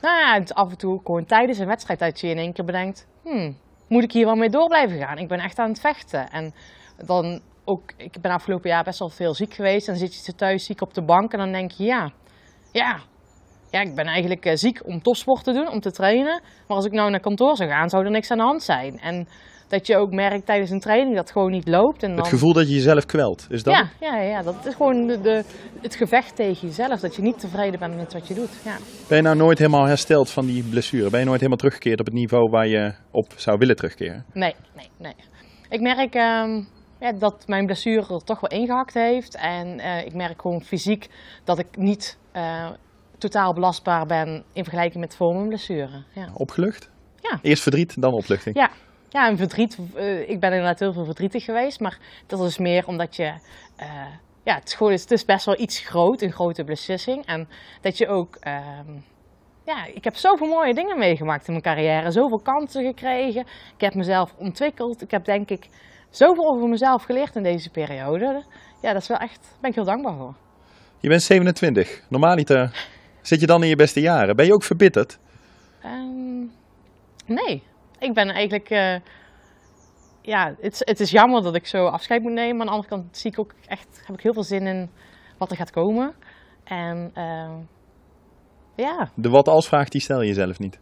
Nou ja, het af en toe gewoon tijdens een wedstrijd dat je in één keer bedenkt, moet ik hier wel mee door blijven gaan? Ik ben echt aan het vechten. En dan ook, ik ben afgelopen jaar best wel veel ziek geweest. En dan zit je thuis ziek op de bank en dan denk je, ja, ik ben eigenlijk ziek om topsport te doen, om te trainen. Maar als ik nou naar kantoor zou gaan, zou er niks aan de hand zijn. En dat je ook merkt tijdens een training dat het gewoon niet loopt. En dan... Het gevoel dat je jezelf kwelt, is dat? Ja, dat is gewoon het gevecht tegen jezelf. Dat je niet tevreden bent met wat je doet. Ja. Ben je nou nooit helemaal hersteld van die blessure? Ben je nooit helemaal teruggekeerd op het niveau waar je op zou willen terugkeren? Nee. Ik merk dat mijn blessure er toch wel ingehakt heeft. En ik merk gewoon fysiek dat ik niet totaal belastbaar ben in vergelijking met voor mijn blessure. Ja. Opgelucht? Ja. Eerst verdriet, dan opluchting? Ja, en verdriet. Ik ben inderdaad heel veel verdrietig geweest. Maar dat is meer omdat je... het is best wel iets groot, een grote beslissing. En dat je ook... ik heb zoveel mooie dingen meegemaakt in mijn carrière. Zoveel kansen gekregen. Ik heb mezelf ontwikkeld. Ik heb denk ik zoveel over mezelf geleerd in deze periode. Ja, dat is wel echt... Daar ben ik heel dankbaar voor. Je bent 27. Normaliter zit je dan in je beste jaren. Ben je ook verbitterd? Nee. Ik ben eigenlijk... het is jammer dat ik zo afscheid moet nemen. Maar aan de andere kant zie ik ook echt, heb ik heel veel zin in wat er gaat komen. En De wat-als-vraag die stel je jezelf niet.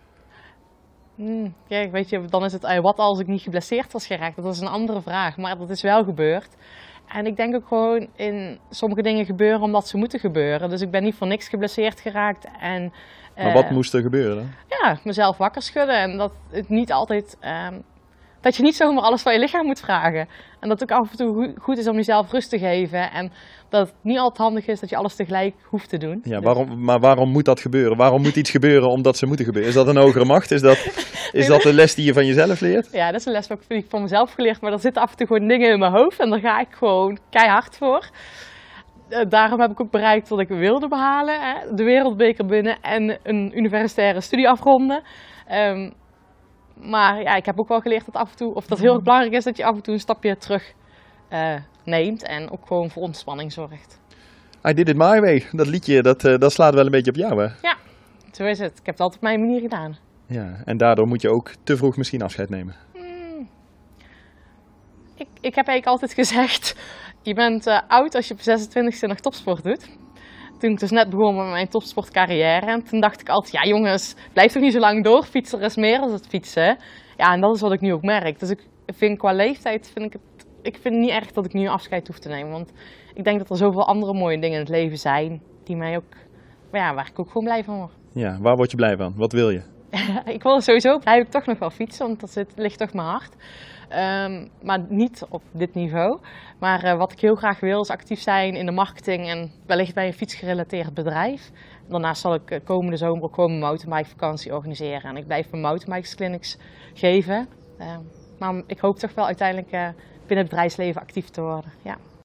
Ja, weet je, dan is het wat als ik niet geblesseerd was geraakt. Dat is een andere vraag, maar dat is wel gebeurd. En ik denk ook gewoon in sommige dingen gebeuren omdat ze moeten gebeuren. Dus ik ben niet voor niks geblesseerd geraakt. En, maar wat moest er gebeuren dan? Ja, mezelf wakker schudden en dat het niet altijd... dat je niet zomaar alles van je lichaam moet vragen. En dat het ook af en toe goed is om jezelf rust te geven. En dat het niet altijd handig is dat je alles tegelijk hoeft te doen. Ja, waarom moet dat gebeuren? Waarom moet iets gebeuren omdat ze moeten gebeuren? Is dat een hogere macht? Is dat de les die je van jezelf leert? Ja, dat is een les die ik van mezelf geleerd. Maar er zitten af en toe gewoon dingen in mijn hoofd. En daar ga ik gewoon keihard voor. Daarom heb ik ook bereikt wat ik wilde behalen. Hè? De wereldbeker binnen en een universitaire studie afronden. Maar ja, ik heb ook wel geleerd dat af en toe, of dat heel erg belangrijk is dat je af en toe een stapje terug neemt en ook gewoon voor ontspanning zorgt. I Did It My Way, dat liedje, dat slaat wel een beetje op jou, hè? Ja, zo is het. Ik heb het altijd op mijn manier gedaan. Ja, en daardoor moet je ook te vroeg misschien afscheid nemen. Ik heb eigenlijk altijd gezegd, je bent oud als je op 26e nog topsport doet. Toen ik dus net begon met mijn topsportcarrière. En toen dacht ik altijd, ja jongens, blijf toch niet zo lang door. Fietsen is meer dan het fietsen. Ja, en dat is wat ik nu ook merk. Dus ik vind qua leeftijd, ik vind het niet erg dat ik nu afscheid hoef te nemen. Want ik denk dat er zoveel andere mooie dingen in het leven zijn, die mij ook, waar ik ook gewoon blij van word. Ja, waar word je blij van? Wat wil je? Ik wil sowieso, blijf ik toch nog wel fietsen, want dat ligt toch mijn hart. Maar niet op dit niveau. Maar wat ik heel graag wil is actief zijn in de marketing en wellicht bij een fietsgerelateerd bedrijf. Daarnaast zal ik komende zomer ook gewoon mijn mountainbikevakantie organiseren. En ik blijf mijn mountainbikesclinics geven. Maar ik hoop toch wel uiteindelijk binnen het bedrijfsleven actief te worden. Ja.